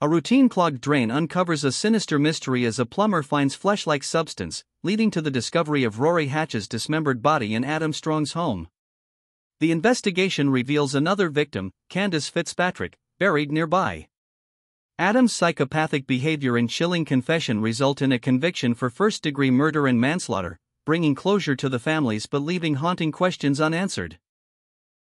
A routine clogged drain uncovers a sinister mystery as a plumber finds flesh-like substance, leading to the discovery of Rory Hache's dismembered body in Adam Strong's home. The investigation reveals another victim, Candice Fitzpatrick, buried nearby. Adam's psychopathic behavior and chilling confession result in a conviction for first-degree murder and manslaughter, bringing closure to the families but leaving haunting questions unanswered.